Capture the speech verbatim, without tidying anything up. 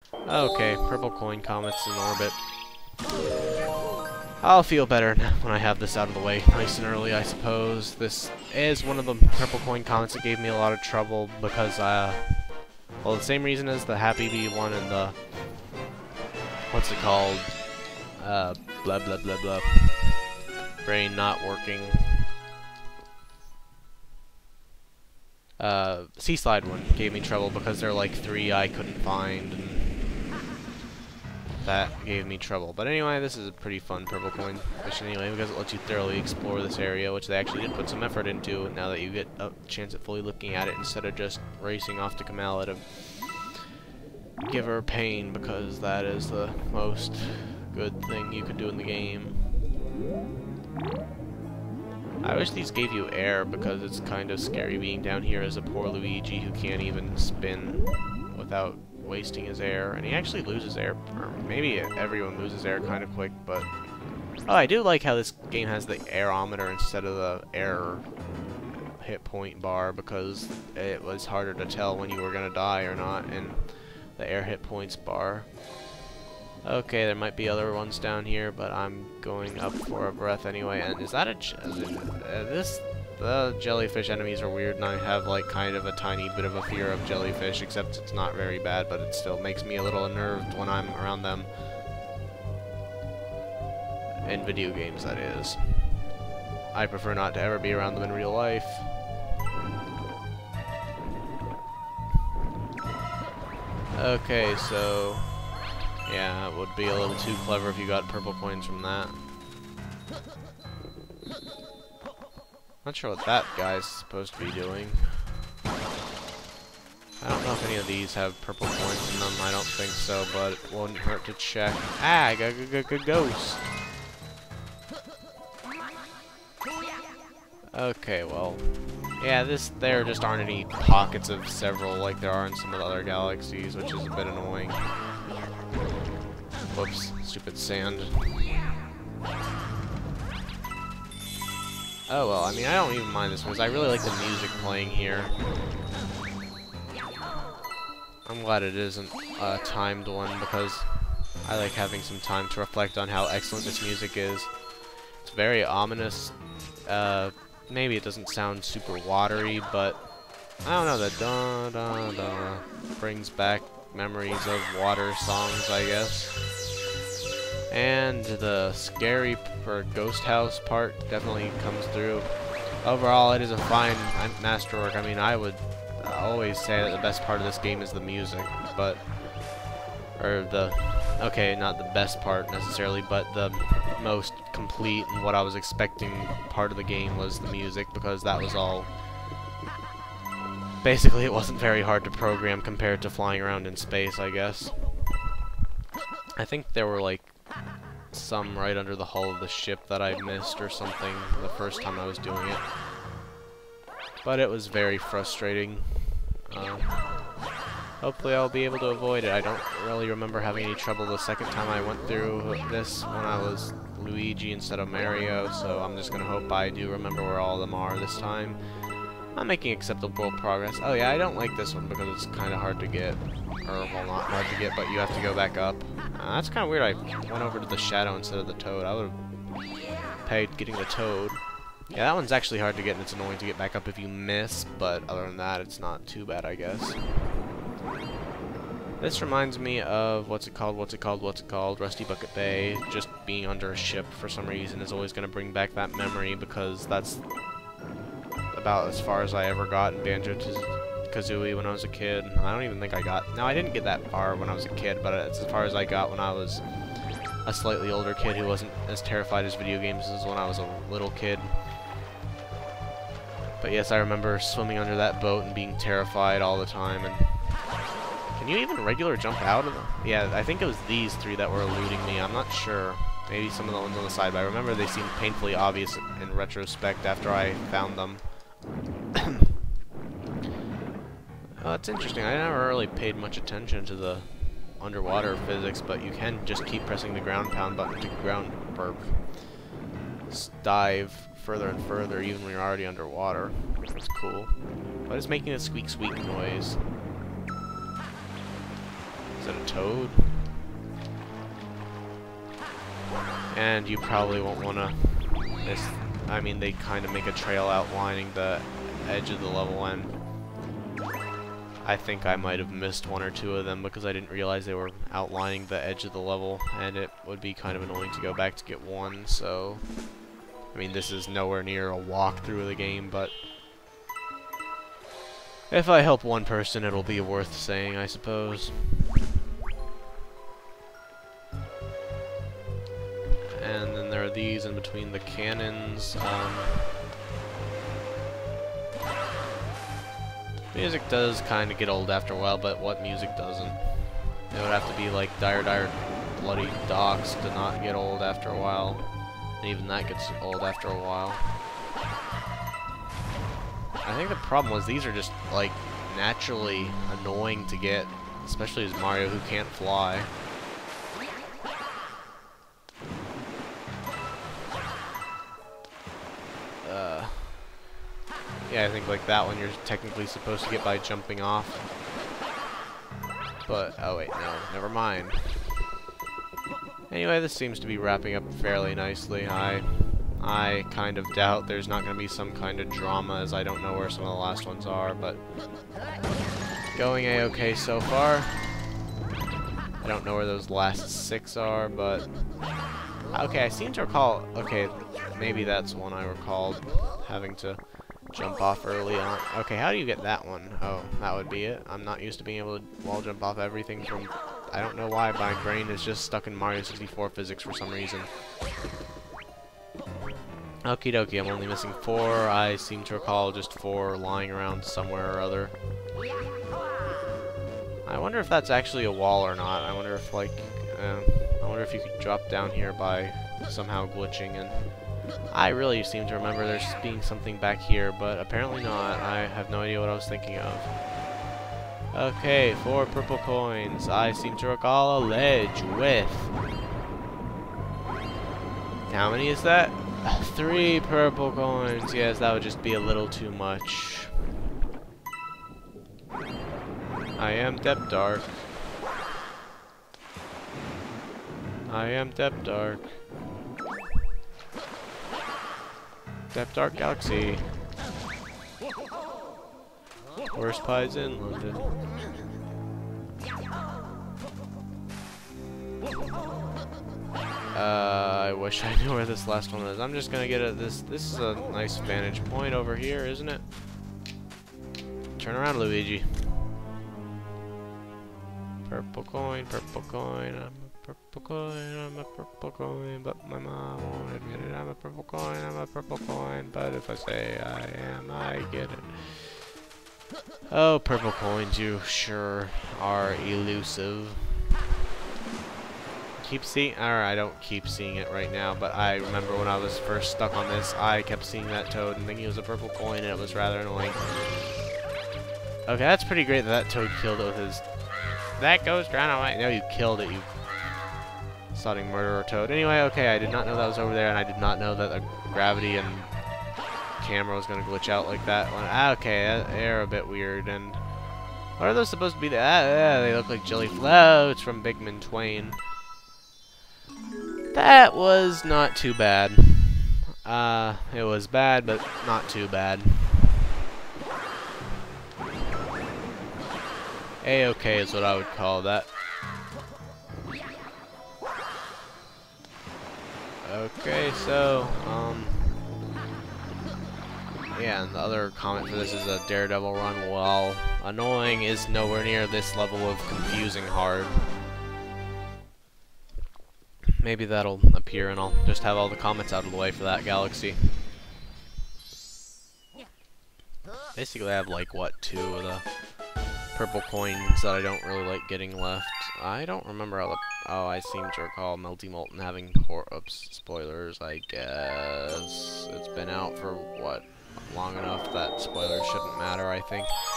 Okay, purple coin comets in orbit. I'll feel better when I have this out of the way nice and early, I suppose. This is one of the purple coin comets that gave me a lot of trouble because, uh, well, the same reason as the Happy Bee one and the, what's it called, uh, blah blah blah blah, brain not working, uh, Sea Slide one gave me trouble because there are like three I couldn't find, and that gave me trouble. But anyway, this is a pretty fun purple coin mission anyway, because it lets you thoroughly explore this area, which they actually did put some effort into now that you get a chance at fully looking at it instead of just racing off to Kamala to give her pain, because that is the most good thing you could do in the game. I wish these gave you air, because it's kind of scary being down here as a poor Luigi who can't even spin without wasting his air, and he actually loses air, or maybe everyone loses air kind of quick, but oh, I do like how this game has the aerometer instead of the air hit point bar, because it was harder to tell when you were gonna die or not in the air hit points bar. Okay, there might be other ones down here, but I'm going up for a breath anyway. And is that a j uh, this? The jellyfish enemies are weird, and I have like kind of a tiny bit of a fear of jellyfish, except it's not very bad, but it still makes me a little unnerved when I'm around them. In video games, that is. I prefer not to ever be around them in real life. Okay, so yeah, it would be a little too clever if you got purple coins from that. Not sure what that guy's supposed to be doing. I don't know if any of these have purple coins in them. I don't think so, but it wouldn't hurt to check. Ah, g g g ghost. Okay, well, yeah, this there just aren't any pockets of several like there are in some of the other galaxies, which is a bit annoying. Whoops, stupid sand. Oh well, I mean, I don't even mind this one, because I really like the music playing here. I'm glad it isn't a timed one, because I like having some time to reflect on how excellent this music is. It's very ominous. Uh, maybe it doesn't sound super watery, but I don't know, the da da da brings back memories of water songs, I guess. And the scary or ghost house part definitely comes through. Overall, it is a fine masterwork. I mean, I would always say that the best part of this game is the music, but or the okay, not the best part necessarily, but the most complete and what I was expecting part of the game was the music, because that was all. Basically, it wasn't very hard to program compared to flying around in space, I guess. I think there were like some right under the hull of the ship that I missed or something the first time I was doing it. But it was very frustrating. Uh, hopefully I'll be able to avoid it. I don't really remember having any trouble the second time I went through this when I was Luigi instead of Mario, so I'm just gonna hope I do remember where all of them are this time. I'm making acceptable progress. Oh yeah, I don't like this one because it's kind of hard to get. Or, well, not hard to get, but you have to go back up. Uh, that's kind of weird. I went over to the shadow instead of the toad. I would have paid getting the toad. Yeah, that one's actually hard to get, and it's annoying to get back up if you miss, but other than that, it's not too bad, I guess. This reminds me of, what's it called, what's it called, what's it called, Rusty Bucket Bay. Just being under a ship for some reason is always going to bring back that memory, because that's about as far as I ever got in Banjo-Kazooie when I was a kid. I don't even think I got... No, I didn't get that far when I was a kid, but it's as far as I got when I was a slightly older kid who wasn't as terrified as video games as when I was a little kid. But yes, I remember swimming under that boat and being terrified all the time. And can you even regular jump out of them? Yeah, I think it was these three that were eluding me. I'm not sure. Maybe some of the ones on the side, but I remember they seemed painfully obvious in retrospect after I found them. Oh, that's interesting. I never really paid much attention to the underwater physics, but you can just keep pressing the ground pound button to ground burp. Dive further and further even when you're already underwater. That's cool. But it's making a squeak squeak noise. Is it a toad? And you probably won't want to... I mean, they kind of make a trail outlining the edge of the level, and I think I might have missed one or two of them because I didn't realize they were outlining the edge of the level, and it would be kind of annoying to go back to get one, so... I mean, this is nowhere near a walkthrough of the game, but... if I help one person, it'll be worth saying, I suppose. And then there are these in between the cannons. Um, music does kind of get old after a while, but what music doesn't? It would have to be like Dire Dire Bloody Docks to not get old after a while. And even that gets old after a while. I think the problem was these are just, like, naturally annoying to get, especially as Mario who can't fly. Uh, yeah, I think like that one you're technically supposed to get by jumping off. But, oh wait, no, never mind. Anyway, this seems to be wrapping up fairly nicely. I... I kind of doubt there's not going to be some kind of drama, as I don't know where some of the last ones are, but going a-okay so far. I don't know where those last six are, but okay, I seem to recall, okay, maybe that's one I recalled having to jump off early on. Okay, how do you get that one? Oh, that would be it. I'm not used to being able to wall jump off everything from, I don't know why my brain is just stuck in Mario sixty-four physics for some reason. Okie dokie, I'm only missing four. I seem to recall just four lying around somewhere or other. I wonder if that's actually a wall or not. I wonder if, like, uh, I wonder if you could drop down here by somehow glitching. And I really seem to remember there's being something back here, but apparently not. I have no idea what I was thinking of. Okay, four purple coins. I seem to recall a ledge with... how many is that? Three purple coins. Yes, that would just be a little too much. I am Depdark. I am Depdark. Depdark Galaxy. Worst pies in London. Uh, I wish I knew where this last one is. I'm just gonna get at this. This is a nice vantage point over here, isn't it? Turn around, Luigi. Purple coin, purple coin. I'm a purple coin. I'm a purple coin, but my mom won't admit it. I'm a purple coin. I'm a purple coin, but if I say I am, I get it. Oh, purple coins, you sure are elusive. Keep seeing, or I don't keep seeing it right now, but I remember when I was first stuck on this, I kept seeing that toad and thinking it was a purple coin, and it was rather annoying. Okay, that's pretty great that that toad killed it with his... That goes drown away. No, you killed it, you sodding murderer toad. Anyway, okay, I did not know that was over there, and I did not know that the gravity and camera was going to glitch out like that. Ah, okay, they're a bit weird, and... what are those supposed to be? Ah, yeah, they look like jelly floats from Bigman Twain. That was not too bad. Uh, it was bad, but not too bad. A-okay is what I would call that. Okay, so, um... yeah, and the other comment for this is a Daredevil run. While annoying, is nowhere near this level of confusing hard. Maybe that'll appear and I'll just have all the comments out of the way for that galaxy. Basically I have like, what, two of the purple coins that I don't really like getting left. I don't remember how the... oh, I seem to recall Melty Molten having... hor oops, spoilers, I guess. It's been out for, what, long enough that spoilers shouldn't matter, I think.